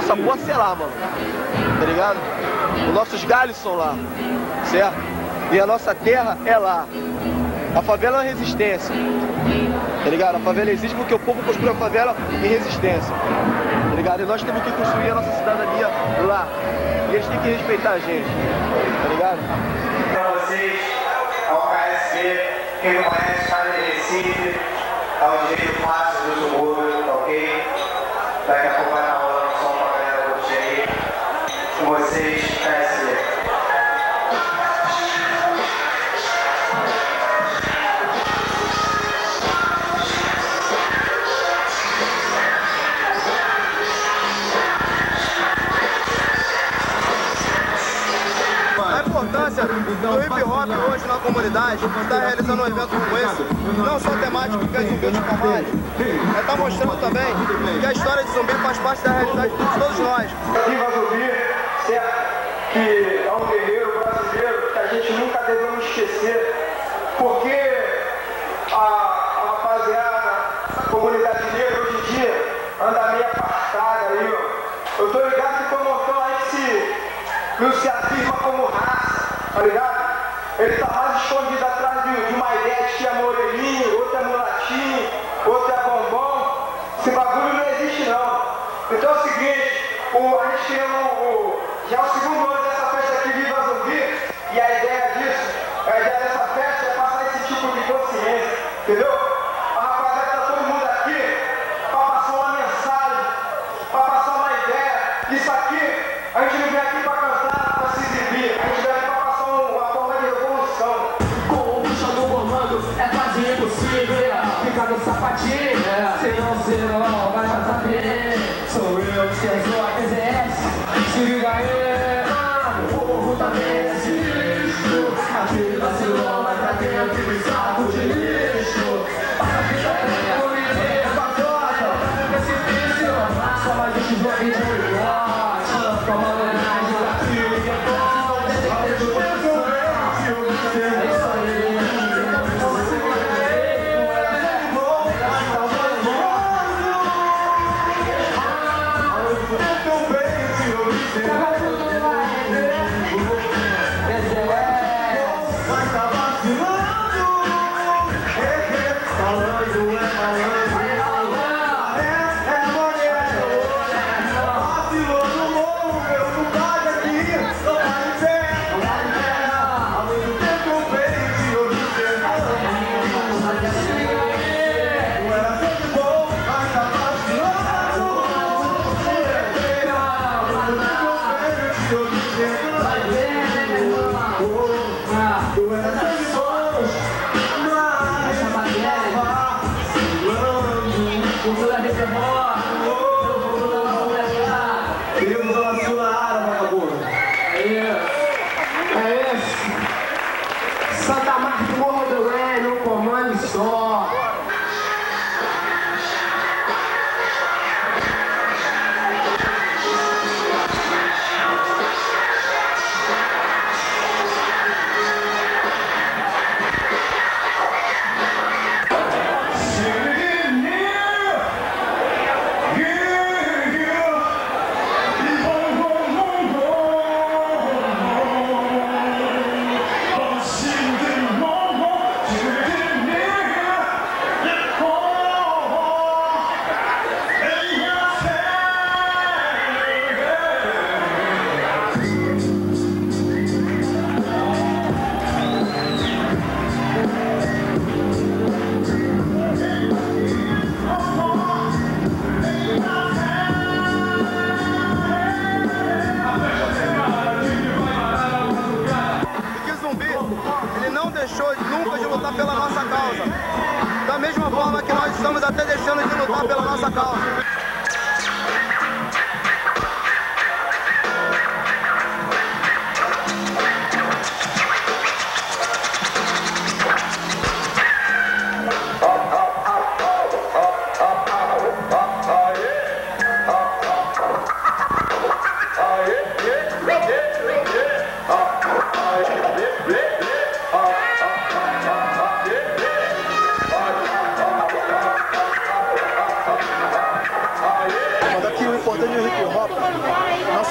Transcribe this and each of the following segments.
nossa posse é lá, mano. Tá ligado? Os nossos galhos são lá, certo? E a nossa terra é lá. A favela é uma resistência, tá ligado? A favela existe porque o povo construiu a favela em resistência, tá ligado? E nós temos que construir a nossa cidadania lá. E eles têm que respeitar a gente, tá ligado? Para vocês, ao KSP, quem não conhece, está em Recife, ao direito fácil do subúrbio, ok? Daqui a pouco vai estar rolando um som pra galera curtir aí. Com vocês, KSP. Do hip hop hoje na comunidade, está realizando um evento como esse, não só temático que é Zumbi de Palmares, está mostrando também que a história de Zumbi faz parte da realidade de todos nós. Viva Zumbi, certo? Que é um guerreiro brasileiro que a gente nunca devemos esquecer, porque a rapaziada, a comunidade negra hoje em dia anda meio afastada aí, ó. Eu tô ligado que o montão aí não se afirma como raça. Tá ligado? Ele tá mais escondido atrás de uma ideia de que é moreninho, outro é mulatinho, outro é bombom. Esse bagulho não existe não. Então é o seguinte, a gente tem já é o segundo ano dessa festa aqui, Viva Zumbi, e a ideia dessa festa é passar esse tipo de consciência, entendeu? A rapaziada tá todo mundo aqui pra passar uma mensagem, pra passar uma ideia. Isso aqui, a gente não vem aqui pra cantar, pra se exibir, a gente vem aqui pra é quase impossível ficar no sapatinho, senão você não vai saber. Sou eu que sou a TZS. Se liga aí, mano, o povo também é sinistro. Aquele vacilão vai pra dentro do saco de lixo. Passa a vida por menino, batota, precipício. Só mais um jogo de unidade. Comando homenagem daquilo que é bom. Não deixa de ter é isso aí. Santa Marta, Morro do Ré, no comando só. Pela nossa causa, da mesma forma que nós estamos até deixando de lutar pela nossa causa.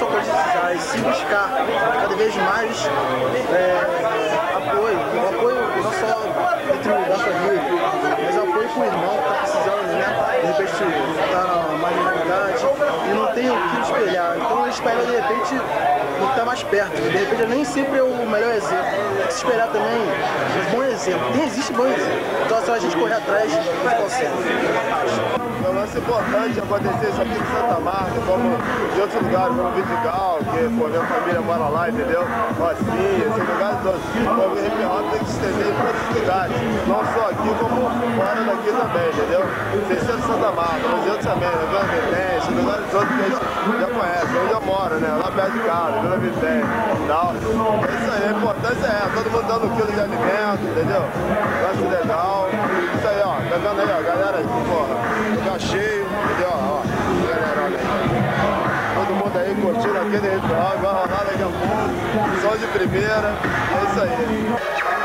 só precisar, e se buscar cada vez mais apoio não só entre da família, mas apoio com o irmão que está precisando, né? De repente está na marginalidade e não tem o que espelhar. Então ele espelha de repente o que está mais perto. De repente nem sempre é o melhor exemplo. Tem que se espelhar também um bom exemplo. Existe bom exemplo. Então só a gente correr atrás a gente consegue. É um lance importante acontecer isso aqui em Santa Marta, como em outros lugares, como Vidigal, que pô, minha família mora lá, entendeu? Rocinha, esses lugares todos. Então o hip hop tem que se estender em todos os lugares, não só aqui, como fora daqui também, entendeu? Sem ser de Santa Marta, mas outros também, né? Vila Vicente, esses lugares todos que a gente já conhece, onde eu moro, né? Lá perto de casa, Vila Vicente e tal. É isso aí, a importância é todo mundo dando um quilo de alimento, entendeu? Lance legal. Isso aí, ó, tá vendo aí, ó, galera aí, porra. Tá cheio, entendeu? Ó, galera, olha aí. Todo mundo aí curtindo aquele hip hop, vai rolar daqui a pouco, som de primeira, e é isso aí.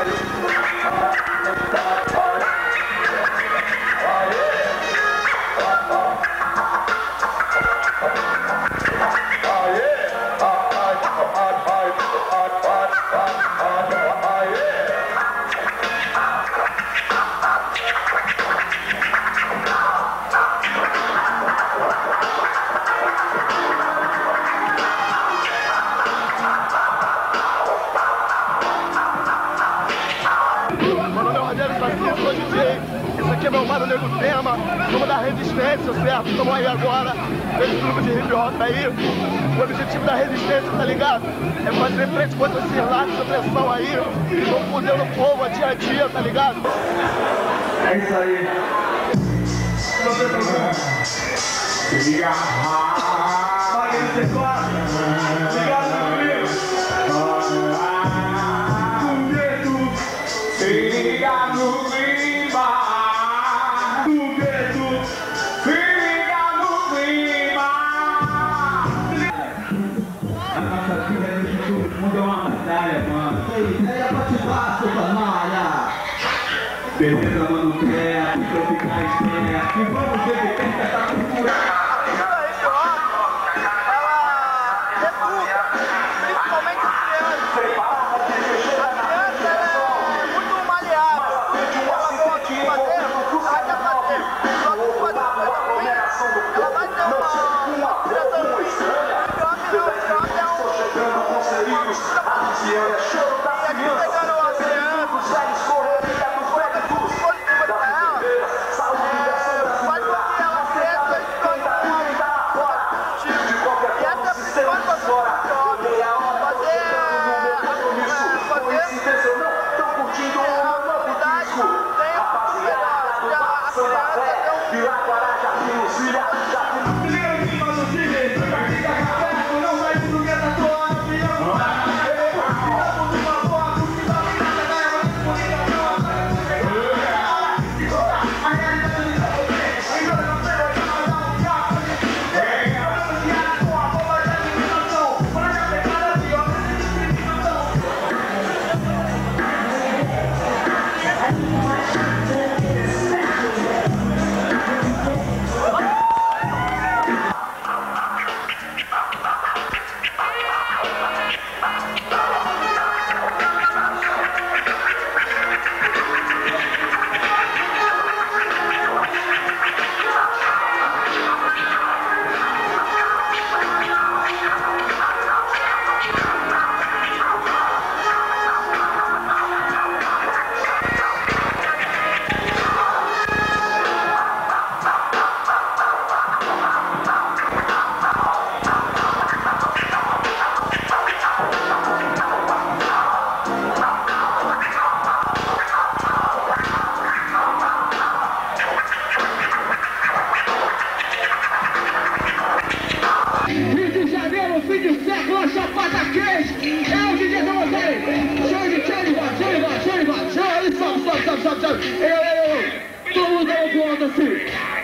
Isso aqui é meu mano Nego Tema, vamos dar resistência, certo? Estamos aí agora, esse grupo de hip hop aí. O objetivo da resistência, tá ligado? É fazer frente contra esses lados de opressão aí, que estão fudendo o povo a dia, tá ligado? É isso aí. Se liga, beleza, mano, perto, pra ficar esperto. E vamos ver que tem que estar cultura. Todo mundo dá uma assim.